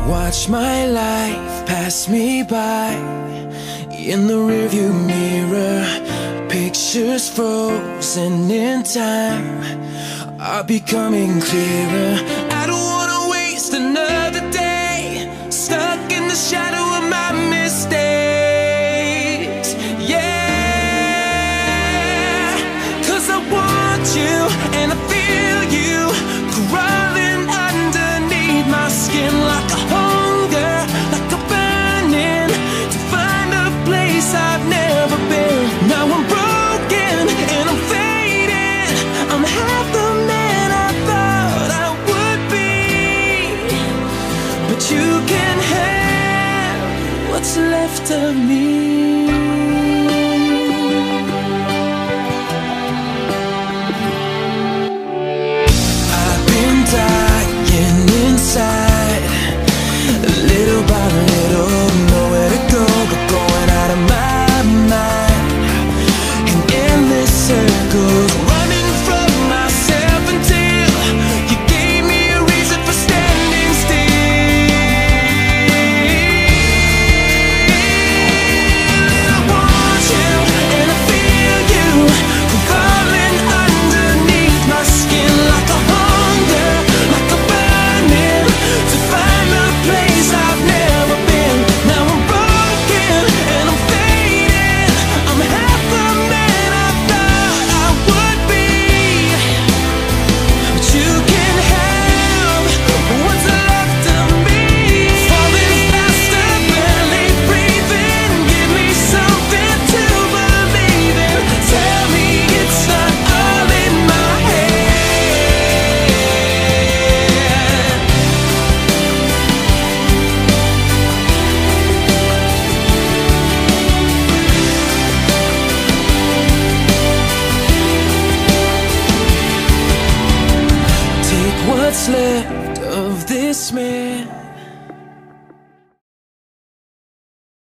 Watch my life pass me by in the rearview mirror. Pictures frozen in time are becoming clearer. I don't wanna waste another day stuck in the shadow of my mistakes. Yeah, 'cause I want you and I feel you crawling underneath my skin like a hunger, like a burning to find a place I've never been. Now I'm broken and I'm fading. I'm half the man I thought I would be, but you can have what's left of me. I've been dying inside, little by little, nowhere to go but going out of my mind, in endless circles, running from myself until you gave me a reason for standing still. I want you and I feel you crawling underneath my skin like a hunger, like a burning to find a place I've never been. Now I'm broken and I'm fading. I'm half the man I thought I would be, but you can have what's left of me. Falling faster, barely breathing. Give me something to believe in. Tell me it's not all in my head. Take what's left of this man